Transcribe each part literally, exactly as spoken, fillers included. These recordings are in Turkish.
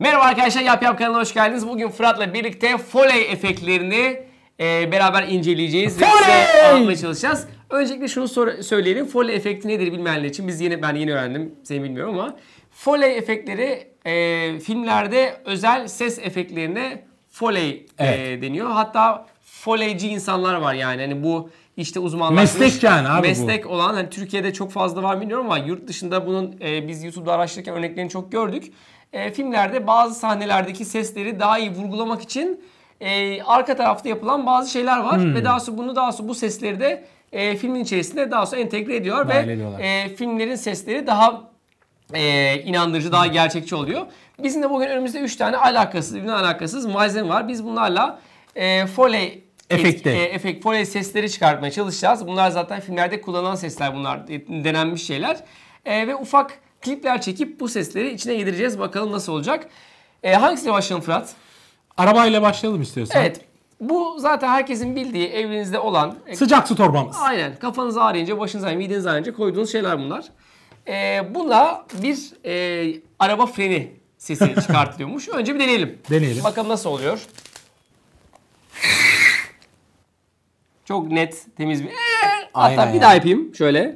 Merhaba arkadaşlar, Yap Yap kanalına hoş geldiniz. Bugün Fırat'la birlikte Foley efektlerini e, beraber inceleyeceğiz ve size anlatmaya çalışacağız. Öncelikle şunu söyleyelim. Foley efekti nedir bilmeyenler için, biz yeni ben yeni öğrendim, seni bilmiyorum ama Foley efektleri e, filmlerde özel ses efektlerine Foley evet. e, deniyor. Hatta Foleyci insanlar var yani. Hani bu işte uzmanlaşmış meslek yani abi meslek bu. olan, hani Türkiye'de çok fazla var bilmiyorum ama yurt dışında bunun e, biz YouTube'da araştırırken örneklerini çok gördük. E, filmlerde bazı sahnelerdeki sesleri daha iyi vurgulamak için e, arka tarafta yapılan bazı şeyler var hmm. ve daha sonra bunu daha sonra bu sesleri de e, filmin içerisinde daha sonra entegre ediyor Dahil ve ediyorlar. e, filmlerin sesleri daha e, inandırıcı, daha gerçekçi oluyor. Bizim de bugün önümüzde üç tane alakasız, birbirine alakasız malzeme var. Biz bunlarla e, Foley efekti, e, efekt, Foley sesleri çıkartmaya çalışacağız. Bunlar zaten filmlerde kullanılan sesler, bunlar denenmiş şeyler e, ve ufak klipler çekip bu sesleri içine yedireceğiz. Bakalım nasıl olacak. E, hangisiyle başlayalım Fırat? Arabayla başlayalım istiyorsan. Evet. Bu zaten herkesin bildiği, evrenizde olan. Sıcak su torbamız. Aynen. Kafanız ağrıyınca, başınız ağrıyınca, mideniz ağrıyınca koyduğunuz şeyler bunlar. E, buna bir e, araba freni sesi çıkartılıyormuş. Önce bir deneyelim. Deneyelim. Bakalım nasıl oluyor. Çok net, temiz bir... Hatta Aynen bir daha yapayım. Şöyle.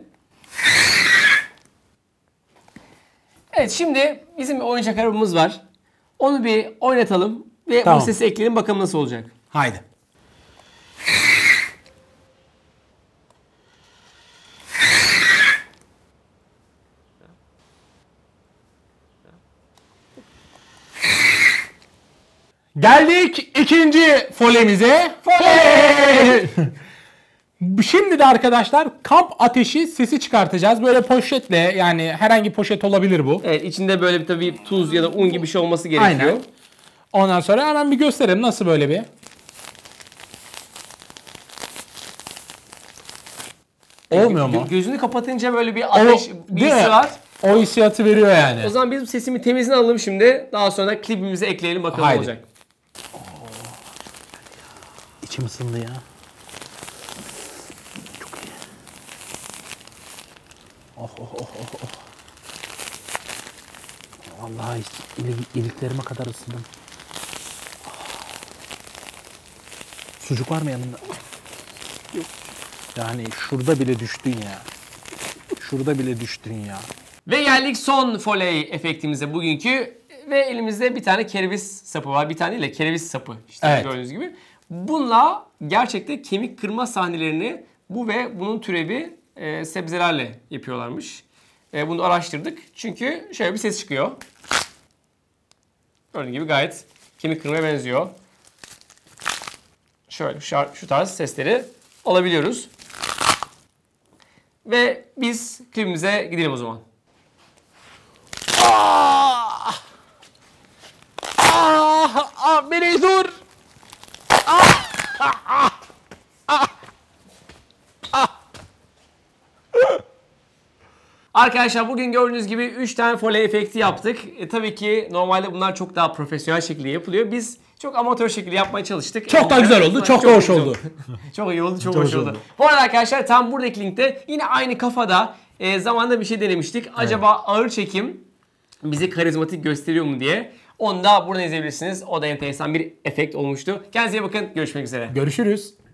Evet, şimdi bizim bir oyuncak arabamız var. Onu bir oynatalım ve tamam. bu sesi ekleyelim, bakalım nasıl olacak. Haydi. Geldik ikinci folemize. Foley! Şimdi de arkadaşlar kamp ateşi sesi çıkartacağız. Böyle poşetle, yani herhangi poşet olabilir bu. Evet, içinde böyle bir tabii tuz ya da un gibi bir şey olması gerekiyor. Aynen. Ondan sonra hemen bir gösterelim nasıl böyle bir. Olmuyor mu? Gözünü kapatınca böyle bir ateş bilgisi var. O hissiyatı veriyor yani. O zaman biz sesimi temizini alalım şimdi. Daha sonra klibimize ekleyelim, bakalım Haydi. olacak. Oo. İçim ısındı ya. Çok iyi. Oh oh oh oh oh. Vallahi ilik, iliklerime kadar ısındım. Sucuk var mı yanında? Yok. Yani şurada bile düştün ya. Şurada bile düştün ya. Ve geldik son Foley efektimize bugünkü. Ve elimizde bir tane kereviz sapı var. Bir tane ile kereviz sapı. İşte evet. Gördüğünüz gibi. Bununla gerçekten kemik kırma sahnelerini bu ve bunun türevi e, sebzelerle yapıyorlarmış. E, bunu araştırdık. Çünkü şöyle bir ses çıkıyor. Gördüğünüz gibi gayet kemik kırmaya benziyor. Şöyle şu, şu tarz sesleri alabiliyoruz. Ve biz klibimize gidelim o zaman. Ah! Ah! Ah! Beni dur! Ah! Ah! Ah! Ah! Ah! Arkadaşlar bugün gördüğünüz gibi üç tane Foley efekti yaptık. E, tabii ki normalde bunlar çok daha profesyonel şekilde yapılıyor. Biz çok amatör şekilde yapmaya çalıştık. Çok da güzel oldu, çok, çok da hoş oldu. Çok iyi oldu, çok, çok hoş oldu. oldu. Bu arada arkadaşlar tam buradaki linkte yine aynı kafada e, zamanda bir şey denemiştik. Evet. Acaba ağır çekim bizi karizmatik gösteriyor mu diye. Onu da buradan izleyebilirsiniz. O da enteresan bir efekt olmuştu. Kendinize iyi bakın. Görüşmek üzere. Görüşürüz.